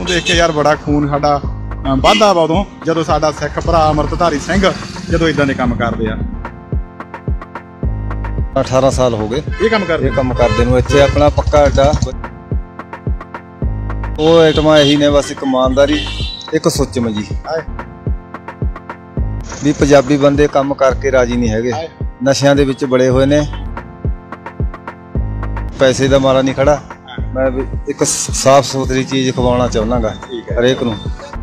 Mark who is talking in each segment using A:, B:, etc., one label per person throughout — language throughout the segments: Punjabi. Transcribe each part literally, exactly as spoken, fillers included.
A: देख के यार बड़ा खून साडा वधदा वा उदों जदों साडा सिख भरा अमृतधारी सिंह जदों इदां दे काम करदे आ।
B: अठारह साल हो गए
A: ये काम करदे
B: काम करदे नूं। इत्थे अपना पक्का अड्डा वो आइटमां यही ने, बस एक ईमानदारी एक सुचम जी भी पंजाबी बंदे काम करके राजी नहीं हैगे, नशियां दे विच बड़े हुए ने, पैसे दा मारा नहीं खड़ा। मैं एक साफ सुथरी चीज खवाना चाहना गा हरेक नूं।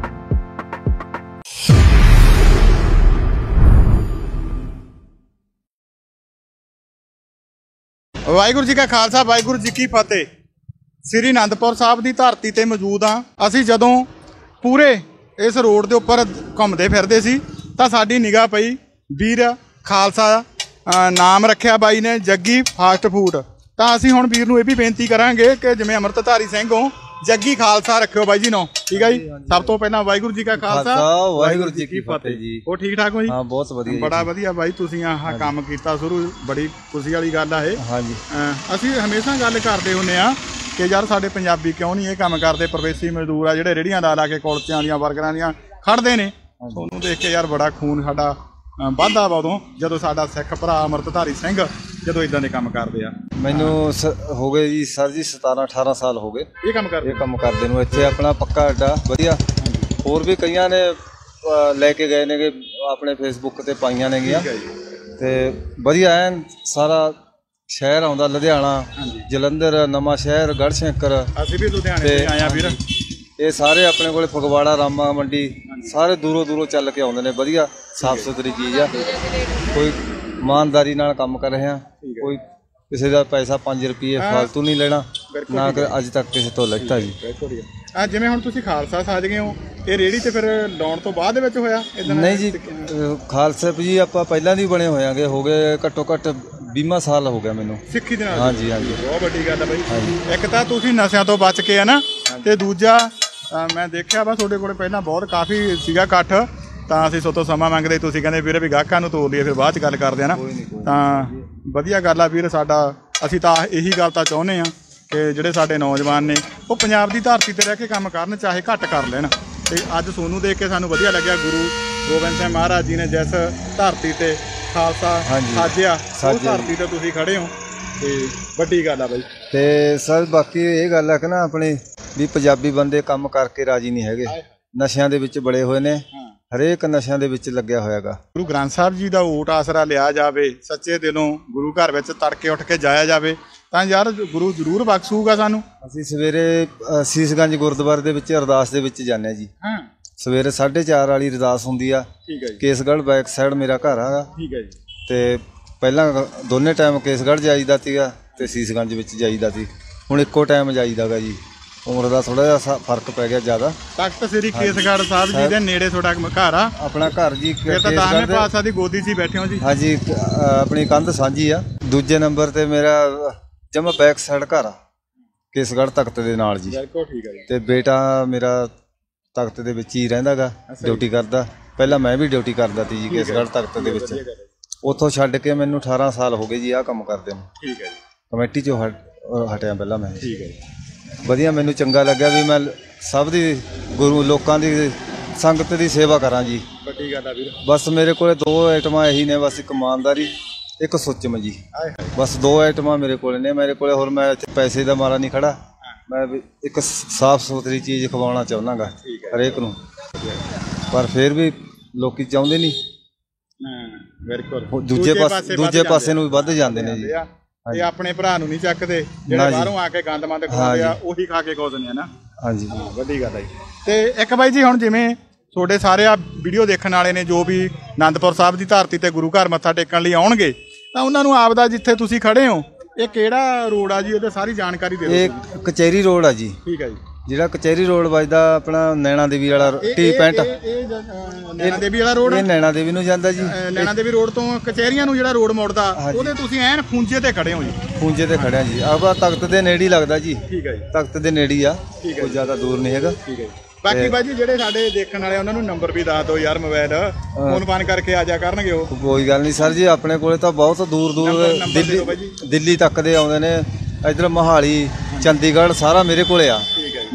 A: वाहिगुरू जी का खालसा वाहिगुरू जी की फतेह। श्री आनंदपुर साहब की धरती ते मौजूद हाँ। असीं जदों पूरे इस रोड के उपर घूमते फिरते सी तां साडी निगाह पई वीर खालसा नाम रखिया बाई ने जग्गी फास्ट फूड। तां असीं हुण वीर नूं इह भी बेनती करांगे कि जिवें अमृतधारी सिंह हो जग्गी खालसा रखियो बाई जी नो, ठीक है जी। सब तो पहला वाहिगुरू जी का खालसा
B: वाहिगुरू जी की फतेह जी।
A: वो ठीक ठाक हो जी?
B: हाँ बहुत वधिया,
A: बड़ा वधिया बाई। तुसीं आह काम कीता शुरू, बड़ी खुशी वाली गल है।
B: हाँ जी।
A: असीं हमेशा गल करदे हुंदे आ कि यार साडे पंजाबी क्यों नहीं ये काम करते, प्रवेसी मजदूर आ जिहड़े रेहड़ियां ला ला के कुलचियां दियां बर्गरां दियां खड़दे ने, सोनू देख के यार बड़ा खून साडा वधदा वा उदों जदों साडा सिख भरा अमृतधारी सिंह जदों इदां दे काम करदे आ।
B: मैनू हो गए जी सर जी सतारह अठारह साल हो गए
A: ये काम करदे
B: ये काम करदे नूं। इत्थे अपना पक्का अड्डा वधिया, होर भी कईयां ने लैके गए ने अपने फेसबुक ते पाईयां ने गियां ते वधिया ऐन सारा शहर आउंदा, लुधियाना जलंधर नवां शहर गढ़शंकर
A: असीं भी लुधियाने ते आए आ वीर।
B: ये सारे अपने कोले फगवाड़ा रामा मंडी सारे दूरों दूरों चल के आउंदे ने। वधिया साफ सुथरी चीज़ आ, कोई ईमानदारी नाल काम कर रहे हैं, कोई किसी का पैसा पाँच रुपये फालतू नहीं लेना ना कर अज तक किसी तो लेता जी।
A: आ जिवें हुण तुसीं खालसा साज गए हो, ये रेहड़ी ते फिर लाउण तो बाद विच होया?
B: नहीं जी, खालसा जी आपां पहिलां दी बने होयां गे, हो गए घट्टो घट्ट बीस साल हो गया मैनूं सिੱਖੀ ਦੇ ਨਾਲ। हाँ जी हाँ जी,
A: बहुत वड्डी गल है बई। एक तां तुसीं नशिਆਂ ਤੋਂ बच के है ना, ते दूजा मैं देखिया वा तुहाडे कोल पहिलां बहुत काफ़ी सीगा इकट्ठ, ਤਾਂ ਅਸੀਂ ਸੋਤੋਂ ਸਮਾਂ ਮੰਗਦੇ, ਤੁਸੀਂ ਕਹਿੰਦੇ ਵੀਰੇ ਵੀ ਗਾਹਕਾਂ ਨੂੰ ਤੋੜ ਲਈਏ ਫਿਰ ਬਾਅਦ 'ਚ ਗੱਲ ਕਰਦੇ ਆ ਨਾ। ਤਾਂ ਵਧੀਆ ਗੱਲ ਆ ਵੀਰ ਸਾਡਾ। ਅਸੀਂ ਤਾਂ ਇਹੀ ਗੱਲ ਤਾਂ ਚਾਹੁੰਦੇ ਹਾਂ ਕਿ ਜਿਹੜੇ ਸਾਡੇ ਨੌਜਵਾਨ ਨੇ ਉਹ ਪੰਜਾਬ ਦੀ ਧਰਤੀ 'ਤੇ ਰਹਿ ਕੇ ਕੰਮ ਕਰਨ, ਚਾਹੇ ਘੱਟ ਕਰ ਲੈਣ। ਅਤੇ ਅੱਜ ਸੋਨੂੰ ਦੇਖ ਕੇ ਸਾਨੂੰ ਵਧੀਆ ਲੱਗਿਆ, ਗੁਰੂ ਗੋਬਿੰਦ ਸਿੰਘ ਮਹਾਰਾਜ ਜੀ ਨੇ ਜਿਸ ਧਰਤੀ 'ਤੇ ਖਾਲਸਾ ਸਾਜਿਆ ਉਸ ਧਰਤੀ 'ਤੇ ਤੁਸੀਂ ਖੜ੍ਹੇ ਹੋ, ਅਤੇ ਵੱਡੀ ਗੱਲ ਆ ਬਾਈ।
B: ਅਤੇ ਸਰ ਬਾਕੀ ਇਹ ਗੱਲ ਹੈ ਕਿ ਨਾ ਆਪਣੀ ਵੀ ਪੰਜਾਬੀ ਬੰਦੇ ਕੰਮ ਕਰਕੇ ਰਾਜੀ ਨਹੀਂ ਹੈਗੇ, ਨਸ਼ਿਆਂ ਦੇ ਵਿੱਚ ਬੜੇ ਹੋਏ ਨੇ, ਹਰੇਕ ਨਸ਼ਿਆਂ ਦੇ ਵਿੱਚ ਲੱਗਿਆ ਹੋਇਆ ਗਾ। ਗੁਰੂ
A: ਗ੍ਰੰਥ ਸਾਹਿਬ ਜੀ ਦਾ ਓਟ ਆਸਰਾ ਲਿਆ ਜਾਵੇ, ਸੱਚੇ ਦਿਲੋਂ ਗੁਰੂ ਘਰ ਵਿੱਚ ਤੜਕੇ ਉੱਠ ਕੇ ਜਾਇਆ ਜਾਵੇ ਤਾਂ ਯਾਰ ਗੁਰੂ ਜ਼ਰੂਰ ਬਖਸ਼ੂਗਾ ਸਾਨੂੰ।
B: ਅਸੀਂ ਸਵੇਰੇ ਸੀਸਗੰਜ ਗੁਰਦੁਆਰੇ ਦੇ ਵਿੱਚ ਅਰਦਾਸ ਦੇ ਵਿੱਚ ਜਾਂਦੇ ਹਾਂ ਜੀ।
A: ਹਾਂ
B: ਸਵੇਰੇ ਸਾਢੇ ਚਾਰ ਵਾਲੀ ਅਰਦਾਸ ਹੁੰਦੀ ਆ।
A: ਠੀਕ ਹੈ ਜੀ।
B: ਕੇਸਗੜ੍ਹ ਬੈਕ ਸਾਈਡ ਮੇਰਾ ਘਰ ਹੈਗਾ।
A: ਠੀਕ ਹੈ ਜੀ।
B: ਅਤੇ ਪਹਿਲਾਂ ਦੋਨੇ ਟਾਈਮ ਕੇਸਗੜ੍ਹ ਜਾਈਦਾ ਸੀਗਾ ਅਤੇ ਸੀਸਗੰਜ ਵਿੱਚ ਜਾਈਦਾ ਸੀ, ਹੁਣ ਇੱਕੋ ਟਾਈਮ ਜਾਈਦਾ ਗਾ ਜੀ। ਉਮਰ ਦਾ ਥੋੜਾ ਜਿਹਾ ਫਰਕ ਪੈ ਗਿਆ ਜ਼ਿਆਦਾ।
A: ਤਖਤ ਸ੍ਰੀ ਕੇਸਗੜ੍ਹ ਸਾਹਿਬ ਜੀ ਦੇ ਨੇੜੇ ਤੁਹਾਡਾ ਘਰ ਆ?
B: ਆਪਣਾ ਘਰ ਜੀ
A: ਫਿਰ ਤਾਂ ਦਾਨੇ ਪਾਤਸ਼ਾਹ ਦੀ ਗੋਦੀ 'ਚ ਹੀ ਬੈਠੇ ਹੋ ਜੀ?
B: ਹਾਂਜੀ, ਆਪਣੀ ਕੰਧ ਸਾਂਝੀ ਆ। ਦੂਜੇ ਨੰਬਰ ਤੇ ਮੇਰਾ ਜਮਾ ਬੈਕ ਸਾਈਡ ਘਰ ਆ ਕੇਸਗੜ੍ਹ ਤਖਤ ਦੇ ਨਾਲ ਜੀ।
A: ਬਿਲਕੁਲ ਠੀਕ ਹੈ ਜੀ।
B: ਤੇ ਬੇਟਾ ਮੇਰਾ ਤਖਤ ਦੇ ਵਿੱਚ ਹੀ ਰਹਿੰਦਾ ਗਾ, ਡਿਊਟੀ ਕਰਦਾ। ਪਹਿਲਾਂ ਮੈਂ ਵੀ ਡਿਊਟੀ ਕਰਦਾ ਸੀ ਜੀ ਕੇਸਗੜ੍ਹ ਤਖਤ ਦੇ ਵਿੱਚ। ਉੱਥੋਂ ਛੱਡ ਕੇ ਮੈਨੂੰ ਅਠਾਰਾਂ ਸਾਲ ਹੋ ਗਏ ਜੀ ਆਹ ਕੰਮ ਕਰਦੇ ਨੂੰ। ਠੀਕ ਹੈ ਜੀ। ਕਮੇਟੀ 'ਚੋਂ ਹਟ ਹਟਿਆ ਪਹਿਲਾਂ ਮੈਂ। ਠੀਕ ਹੈ ਜੀ। ਵਧੀਆ, ਮੈਨੂੰ ਚੰਗਾ ਲੱਗਿਆ ਵੀ ਮੈਂ ਸਭ ਦੀ ਗੁਰੂ ਲੋਕਾਂ ਦੀ ਸੰਗਤ ਦੀ ਸੇਵਾ ਕਰਾਂ ਜੀ। ਵੱਡੀ ਗੱਲ ਆ ਵੀਰ। ਬਸ ਮੇਰੇ ਕੋਲ ਦੋ ਆਈਟਮਾਂ ਇਹੀ ਨੇ, ਬਸ ਇੱਕ ਇਮਾਨਦਾਰੀ ਇੱਕ ਸੁਚਮ ਜੀ। ਬਸ ਦੋ ਆਈਟਮਾਂ ਮੇਰੇ ਕੋਲ ਨੇ। ਮੇਰੇ ਕੋਲ ਹੋਰ ਮੈਂ ਪੈਸੇ ਦਾ ਮਾਰਾ ਨਹੀਂ ਖੜਾ। ਮੈਂ ਇੱਕ ਸਾਫ ਸੁਥਰੀ ਚੀਜ਼ ਖਵਾਉਣਾ ਚਾਹੁੰਦਾ ਗਾ ਹਰੇਕ ਨੂੰ, ਪਰ ਫਿਰ ਵੀ ਲੋਕੀ ਚਾਹੁੰਦੇ ਨਹੀਂ। ਦੂਜੇ ਪਾਸੇ ਦੂਜੇ ਪਾਸੇ ਨੂੰ ਵੀ ਵੱਧ ਜਾਂਦੇ ਨੇ ਜੀ।
A: ਤੇ ਆਪਣੇ ਭਰਾ ਨੂੰ ਨਹੀਂ ਚੱਕਦੇ, ਜਿਹੜੇ ਬਾਹਰੋਂ ਆ ਕੇ ਗੰਦ ਮੰਦ ਖਵਾਉਂਦੇ ਆ ਉਹੀ ਖਾ ਕੇ ਖੁਸ਼ ਨੇ ਨਾ। ਹਾਂਜੀ, ਵੱਡੀ ਗੱਲ ਆ ਜੀ। ਤੇ ਇੱਕ ਬਾਈ ਜੀ ਹੁਣ ਜਿਵੇਂ ਤੁਹਾਡੇ ਸਾਰੇ ਆ ਵੀਡੀਓ ਦੇਖਣ ਵਾਲੇ ਨੇ ਜੋ ਵੀ ਆਨੰਦਪੁਰ ਸਾਹਿਬ ਦੀ ਧਰਤੀ ਤੇ ਗੁਰੂ ਘਰ ਮੱਥਾ ਟੇਕਣ ਲਈ ਆਉਣਗੇ ਤਾਂ ਉਹਨਾਂ ਨੂੰ ਆਪਦਾ ਜਿੱਥੇ ਤੁਸੀਂ ਖੜੇ ਹੋ ਇਹ ਕਿਹੜਾ ਰੋਡ ਆ ਜੀ, ਉਹਦੇ ਸਾਰੀ ਜਾਣਕਾਰੀ ਦਿਓ।
B: ਇਹ ਕਚਹਿਰੀ ਰੋਡ ਆ ਜੀ। ਠੀਕ ਆ ਜੀ। ਜਿਹੜਾ ਕਚਹਿਰੀ ਰੋਡ ਵੱਜਦਾ ਆਪਣਾ ਨੈਣਾ ਦੇਵੀ ਵਾਲਾ ਟੀ ਪੈਂਟ,
A: ਨੈਣਾ ਦੇਵੀ ਵਾਲਾ ਰੋਡ,
B: ਇਹ ਨੈਣਾ ਦੇਵੀ ਨੂੰ ਜਾਂਦਾ ਜੀ।
A: ਨੈਣਾ ਦੇਵੀ ਰੋਡ ਤੋਂ ਕਚਹਿਰੀਆਂ ਨੂੰ ਜਿਹੜਾ ਰੋਡ ਮੁੜਦਾ ਉਹਦੇ ਤੁਸੀਂ ਐਨ ਖੂੰਜੇ ਤੇ ਖੜੇ ਹੋ ਜੀ? ਖੂੰਜੇ
B: ਤੇ ਖੜਿਆ ਜੀ। ਆਪਾਂ ਤਖਤ ਦੇ ਨੇੜੇ ਹੀ ਲੱਗਦਾ ਜੀ। ਠੀਕ ਹੈ ਜੀ। ਤਖਤ ਦੇ ਨੇੜੇ ਹੀ ਆ, ਕੋਈ ਜ਼ਿਆਦਾ ਦੂਰ ਨਹੀਂ ਹੈਗਾ। ਠੀਕ ਹੈ।
A: ਬਾਕੀ ਬਾਜੀ ਜਿਹੜੇ ਸਾਡੇ ਦੇਖਣ ਵਾਲੇ ਉਹਨਾਂ ਨੂੰ ਨੰਬਰ ਵੀ ਦੱਸ ਦਿਓ ਯਾਰ, ਮੋਬਾਈਲ ਫੋਨ ਫਾਨ ਕਰਕੇ ਆ ਜਾ ਕਰਨਗੇ ਉਹ।
B: ਕੋਈ ਗੱਲ ਨਹੀਂ ਸਰ ਜੀ, ਆਪਣੇ ਕੋਲੇ ਤਾਂ ਬਹੁਤ ਦੂਰ ਦੂਰ ਦਿੱਲੀ ਦਿੱਲੀ ਤੱਕ ਦੇ ਆਉਂਦੇ ਨੇ, ਇੱਧਰ ਮੋਹਾਲੀ ਚੰਡੀਗੜ੍ਹ ਸਾਰਾ ਮੇਰੇ ਕੋਲੇ ਆ।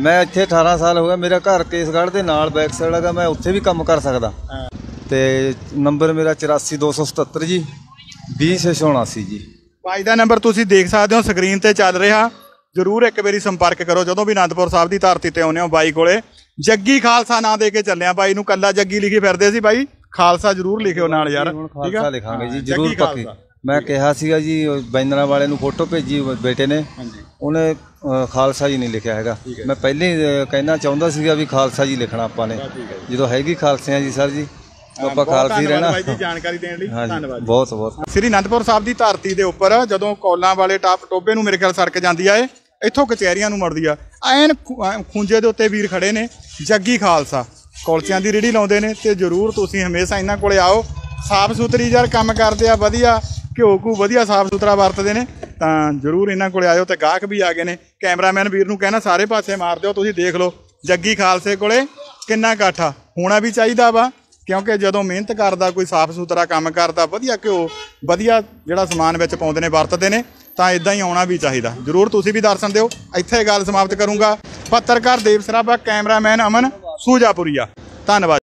B: ਮੈਂ ਇੱਥੇ ਅਠਾਰਾਂ ਸਾਲ ਹੋ ਗਿਆ, ਮੇਰਾ ਘਰ ਕੇਸਗੜ੍ਹ ਦੇ ਨਾਲ ਬੈਕ ਸਾਈਡ ਹੈਗਾ, ਮੈਂ ਉੱਥੇ ਵੀ ਕੰਮ ਕਰ ਸਕਦਾ। ਤੇ ਨੰਬਰ ਮੇਰਾ ਚੁਰਾਸੀ ਦੋ ਸੌ ਸਤੱਤਰ ਜੀ ਵੀਹ ਛੇ ਸੌ ਉਣਾਸੀ ਜੀ।
A: ਬਾਈ ਦਾ ਨੰਬਰ ਤੁਸੀਂ ਦੇਖ ਸਕਦੇ ਹੋ ਸਕਰੀਨ ਤੇ ਚੱਲ ਰਿਹਾ, ਜ਼ਰੂਰ ਇੱਕ ਵਾਰੀ ਸੰਪਰਕ ਕਰੋ ਜਦੋਂ ਵੀ ਅਨੰਦਪੁਰ ਸਾਹਿਬ ਦੀ ਧਰਤੀ ਤੇ ਆਉਂਦੇ ਹੋ ਬਾਈ ਕੋਲੇ। ਜੱਗੀ ਖਾਲਸਾ ਨਾਂ ਦੇ ਕੇ ਚੱਲਿਆ, ਬਾਈ ਨੂੰ ਕੱਲਾ ਜੱਗੀ ਲਿਖੀ ਫਿਰਦੇ ਸੀ, ਬਾਈ ਖਾਲਸਾ ਜ਼ਰੂਰ ਲਿਖਿਓ ਨਾਲ ਯਾਰ। ਠੀਕ ਆ,
B: ਲਿਖਾਂਗੇ ਜੀ ਜ਼ਰੂਰ ਪੱਕੀ। ਮੈਂ ਕਿਹਾ ਸੀਗਾ ਜੀ ਬੈਨਰਾਂ ਵਾਲੇ ਨੂੰ, ਫੋਟੋ ਭੇਜੀ ਬੇਟੇ ਨੇ, ਉਹਨੇ ਖਾਲਸਾ ਜੀ ਨਹੀਂ ਲਿਖਿਆ ਹੈਗਾ। ਮੈਂ ਪਹਿਲੇ ਹੀ ਕਹਿਣਾ ਚਾਹੁੰਦਾ ਸੀਗਾ ਵੀ ਖਾਲਸਾ ਜੀ ਲਿਖਣਾ ਆਪਾਂ ਨੇ, ਜਦੋਂ ਹੈਗੀ ਖਾਲਸੇ ਆ ਜੀ ਸਰ ਜੀ, ਆਪਾਂ ਖਾਲਸੀ ਰਹਿਣਾ।
A: ਬਾਈ ਜੀ ਜਾਣਕਾਰੀ ਦੇਣ ਲਈ ਧੰਨਵਾਦ।
B: ਬਹੁਤ ਬਹੁਤ।
A: ਸ੍ਰੀ ਅਨੰਦਪੁਰ ਸਾਹਿਬ ਦੀ ਧਰਤੀ ਦੇ ਉੱਪਰ ਜਦੋਂ ਕੌਲਾਂ ਵਾਲੇ ਟਾਪ ਟੋਬੇ ਨੂੰ ਮੇਰੇ ਖਿਆਲ ਸੜਕ ਜਾਂਦੀ ਆ, ਇਹ ਇੱਥੋਂ ਕਚਹਿਰੀਆਂ ਨੂੰ ਮੁੜਦੀ ਆ, ਐਨ ਖੂੰਜੇ ਦੇ ਉੱਤੇ ਵੀਰ ਖੜੇ ਨੇ ਜੱਗੀ ਖਾਲਸਾ, ਕੁਲਚਿਆਂ ਦੀ ਰੇਹੜੀ ਲਾਉਂਦੇ ਨੇ। ਤੇ ਜ਼ਰੂਰ ਤੁਸੀਂ ਹਮੇਸ਼ਾ ਇਹਨਾਂ ਕੋਲੇ ਆਓ, ਸਾਫ਼ ਸੁਥਰੀ ਯਾਰ ਕੰਮ ਕਰਦੇ ਆ, ਵਧੀਆ ਘਿਓ ਘੂ ਵਧੀਆ ਸਾਫ਼ ਸੁਥਰਾ ਵਰਤਦੇ ਨੇ, ਤਾਂ ਜ਼ਰੂਰ ਇਹਨਾਂ ਕੋਲੇ ਆਇਓ। ਤੇ ਗਾਹਕ ਵੀ ਆ ਗਏ ਨੇ, ਕੈਮਰਾਮੈਨ ਵੀਰ ਨੂੰ ਕਹਿਣਾ ਸਾਰੇ ਪਾਸੇ ਮਾਰ ਦਿਓ, ਤੁਸੀਂ ਦੇਖ ਲਓ ਜੱਗੀ ਖਾਲਸੇ ਕੋਲੇ ਕਿੰਨਾ ਇਕੱਠ ਆ। ਹੋਣਾ ਵੀ ਚਾਹੀਦਾ ਵਾ, ਕਿਉਂਕਿ ਜਦੋਂ ਮਿਹਨਤ ਕਰਦਾ ਕੋਈ ਸਾਫ਼ ਸੁਥਰਾ ਕੰਮ ਕਰਦਾ, ਵਧੀਆ ਘਿਓ ਵਧੀਆ ਜਿਹੜਾ ਸਮਾਨ ਵਿੱਚ ਪਾਉਂਦੇ ਨੇ ਵਰਤਦੇ ਨੇ, ਤਾਂ ਇਦਾਂ ਹੀ ਆਉਣਾ ਵੀ ਚਾਹੀਦਾ। ਜ਼ਰੂਰ ਤੁਸੀਂ ਵੀ ਦਰਸ਼ਨ ਦਿਓ। ਇੱਥੇ ਗੱਲ ਸਮਾਪਤ ਕਰੂੰਗਾ। ਪੱਤਰਕਾਰ ਦੇਵ ਸਰਾਭਾ, ਕੈਮਰਾਮੈਨ ਅਮਨ ਸੂਜਾਪੁਰੀਆ, ਧੰਨਵਾਦ।